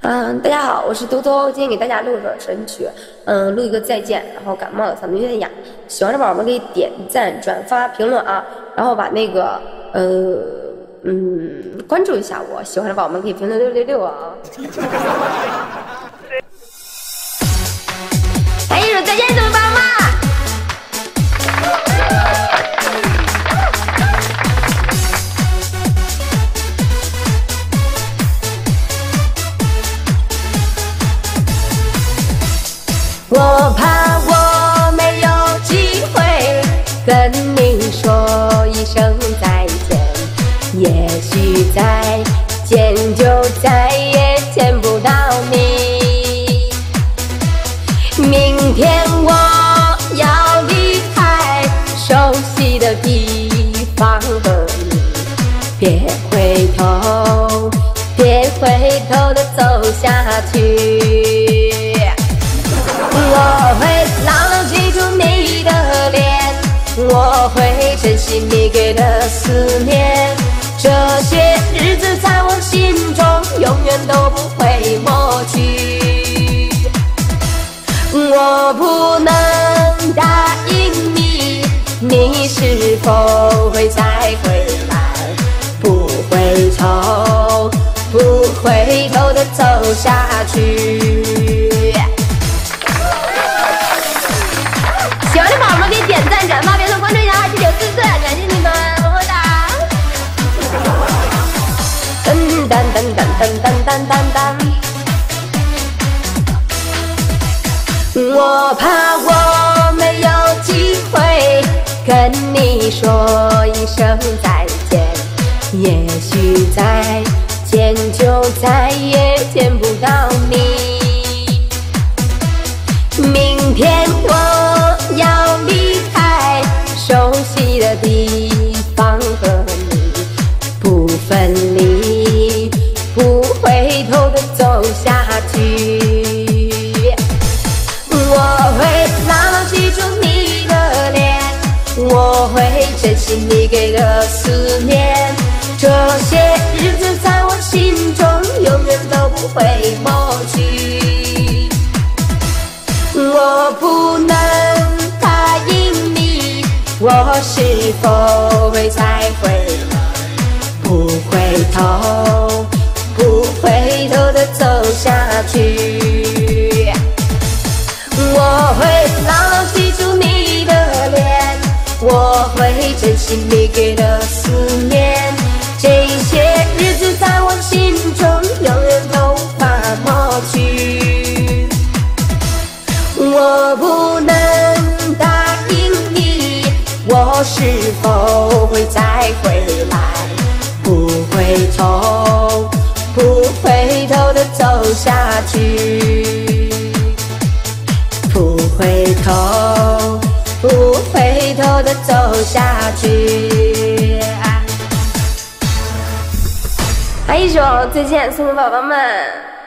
大家好，我是兜兜，今天给大家录一首神曲，录一个再见，然后感冒了，嗓子有点哑，喜欢的宝宝们可以点赞、转发、评论啊，然后把那个关注一下我，喜欢的宝宝们可以评论666啊。来一首再见，各位宝宝们。我怕我没有机会跟你说一声再见，也许再见就再也见不到你。明天我要离开熟悉的地方和你，别回头，别回头的走下去。我会牢牢记住你的脸，我会珍惜你给的思念，这些日子在我心中永远都不会抹去。我不能答应你，你是否会再回来，不回头，不回头的走下去。喜欢的宝宝们可以点赞、转发、别忘关注一下2944，感谢你们，么么哒！噔噔噔噔噔噔噔噔。我怕我没有机会跟你说一声再见，也许再见就再也见不到你。明天我要离开熟悉的地方和你，不分离，不回头的走下去。我会牢牢记住你的脸，我会珍惜你给的思念，这些日子在我心中永远都不会抹去。我不能答应你，我是否会再回来，不回头，不回头的走下去。我会牢牢记住你的脸，我会珍惜你给的思念，这些日子在我心中永远都无法抹去。我不能答应你，我是否会再回来，不回头，不回头的走下去，不回头，不回头的走下去。还一首再见送给宝宝们。